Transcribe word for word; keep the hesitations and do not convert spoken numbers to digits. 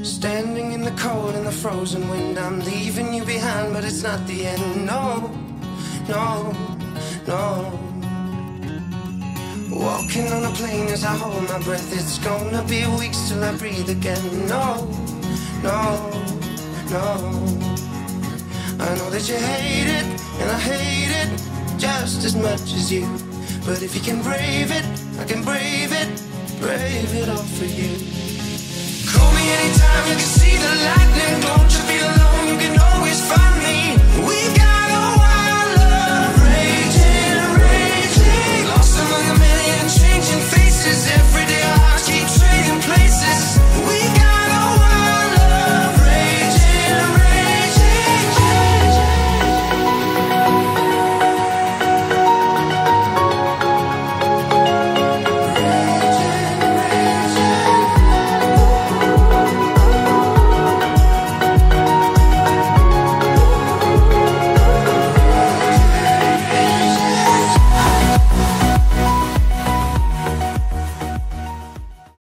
Standing in the cold and the frozen wind, I'm leaving you behind, but it's not the end. No, no, no. Walking on a plane as I hold my breath, it's gonna be weeks till I breathe again. No, no, no. I know that you hate it, and I hate it just as much as you. But if you can brave it, I can brave it, brave it all for you. Call me anytime you can see the lightning. Don't you feel alone, you can always find me. We